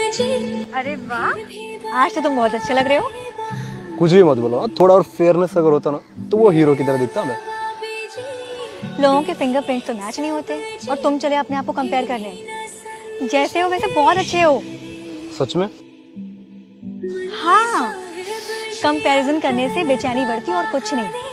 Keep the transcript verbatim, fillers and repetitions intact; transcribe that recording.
अरे वाह, आज तो तुम बहुत अच्छे लग रहे हो। कुछ भी मत बोलो, थोड़ा और फेयरनेस अगर होता ना तो वो हीरो की तरह दिखता मैं। लोगों के फिंगरप्रिंट्स तो मैच नहीं होते और तुम चले अपने आप को कंपेयर करने। जैसे हो वैसे बहुत अच्छे हो। सच में? हाँ, कंपैरिजन करने से बेचैनी बढ़ती और कुछ नहीं।